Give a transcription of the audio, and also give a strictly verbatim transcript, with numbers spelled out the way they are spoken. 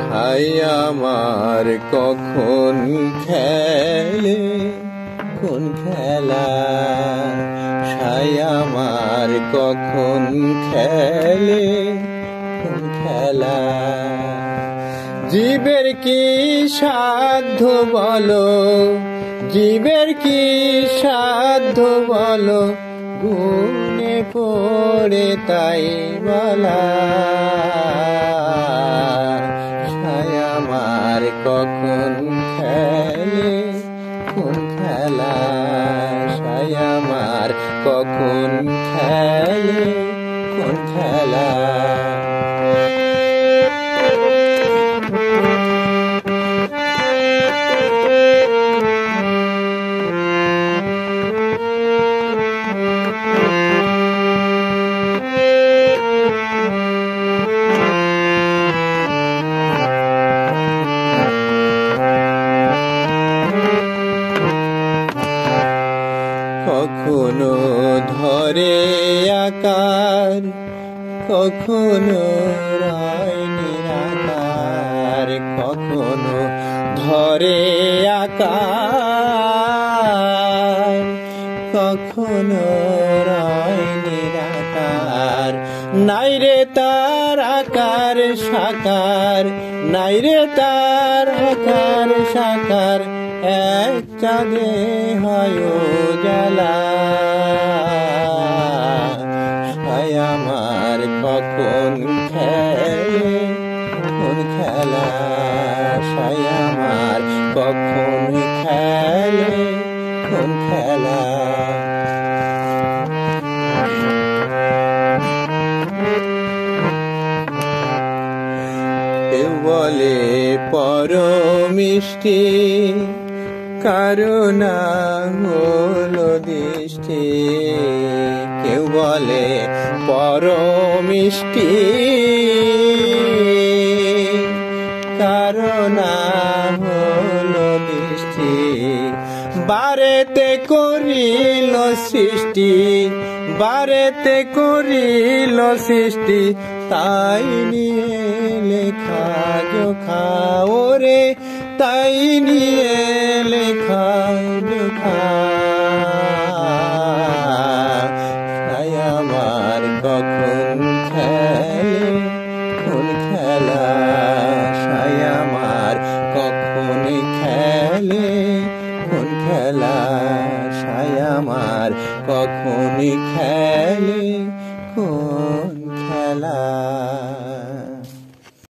High আমার কখন খেলে কোন খেলা, হাই আমার কখন খেলে কোন খেলা। জীবের কি সাধ্য বলো, জীবের কি সাধ্য বলো, গুণে পড়ে তাই বলা। হাই আমার কখন খেলে কোন খেলা, হাই আমার কখন খেলে কোন খেলা। কখনো ধরে আকার, কখনো রয় নিরাকার, কখনো ধরে আকার, কখনো রয় নিরাকার। নাই রে তার আকার সাকার, নাই রে তার আকার সাকার, এক চাঁদে হয় উজালা। হাই আমার কখন খেলে কোন খেলা, হাই আমার কখন খেলে কোন খেলা। কেউ বলে পরমিষ্টি, কারণা হলো দৃষ্টি। কেউ বলে পরমিষ্টি, কারণা হলো দৃষ্টি। বারেতে করিল সৃষ্টি, বারেতে করিল সৃষ্টি, তাই নিয়ে লেখা জোখা ওরে, তাই নিয়ে লেখা জোখা। হাই আমার কখন খেলে কোন খেলা, হাই আমার কখন খেলে কোন খেলা, হাই আমার কখন খেলে